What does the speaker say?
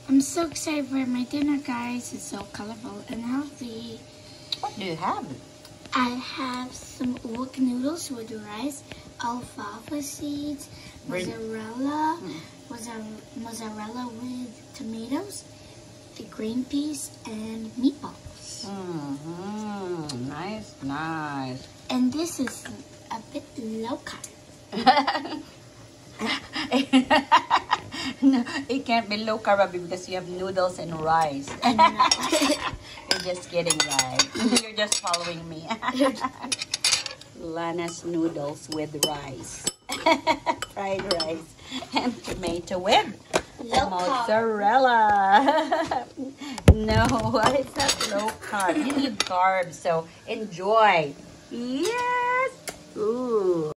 I'm so excited for my dinner, guys. It's so colorful and healthy. What do you have? I have some wok noodles with rice, alfalfa seeds, mozzarella with tomatoes, the green peas, and meatballs. Nice, nice. And this is a bit low carb. No, it can't be low carb because you have noodles and rice. You're just kidding, right? You're just following me. Lana's noodles with rice. Fried rice and tomato with mozzarella. No, it's not low carb. You need carbs, so enjoy. Yes. Ooh.